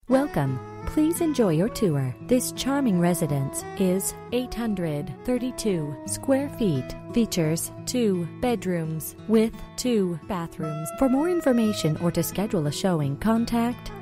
Welcome. Please enjoy your tour. This charming residence is 832 square feet. Features 2 bedrooms with 2 bathrooms. For more information or to schedule a showing, contact